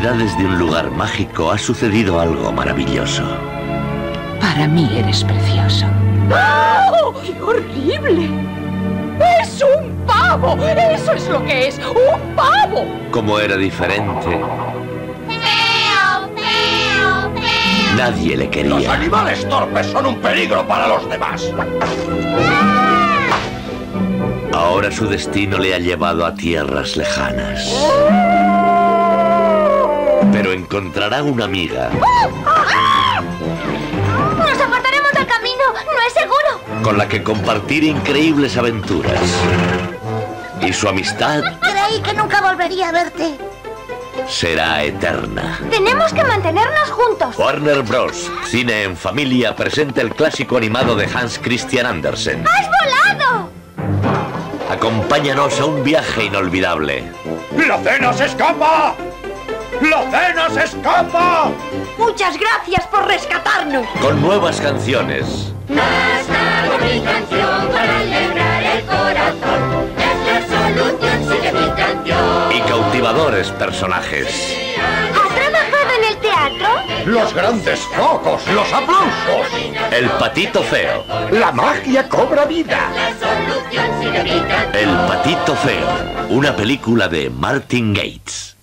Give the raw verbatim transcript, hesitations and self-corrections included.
profundidades de un lugar mágico ha sucedido algo maravilloso. Para mí eres precioso. ¡Oh! ¡Qué horrible! ¡Es un pavo! ¡Eso es lo que es! ¡Un pavo! Como era diferente. ¡Feo, feo, feo! Nadie le quería. Los animales torpes son un peligro para los demás. Ahora su destino le ha llevado a tierras lejanas. Pero encontrará una amiga. ¡Nos apartaremos del camino! ¡No es seguro! Con la que compartir increíbles aventuras. Y su amistad Creí que nunca volvería a verte. será eterna. Tenemos que mantenernos juntos. Warner Bros. Cine en Familia presenta el clásico animado de Hans Christian Andersen. ¡Has volado! Acompáñanos a un viaje inolvidable. ¡La cena se escapa! ¡La cena se escapa! Muchas gracias por rescatarnos. Con nuevas canciones. Basta con mi canción para alegrar el corazón. Es la solución, sigue mi canción. Y cautivadores personajes. ¿Has trabajado en el teatro? Los grandes focos, los aplausos. El patito feo. La magia cobra vida. La solución, sigue mi canción. El patito feo. Una película de Martin Gates.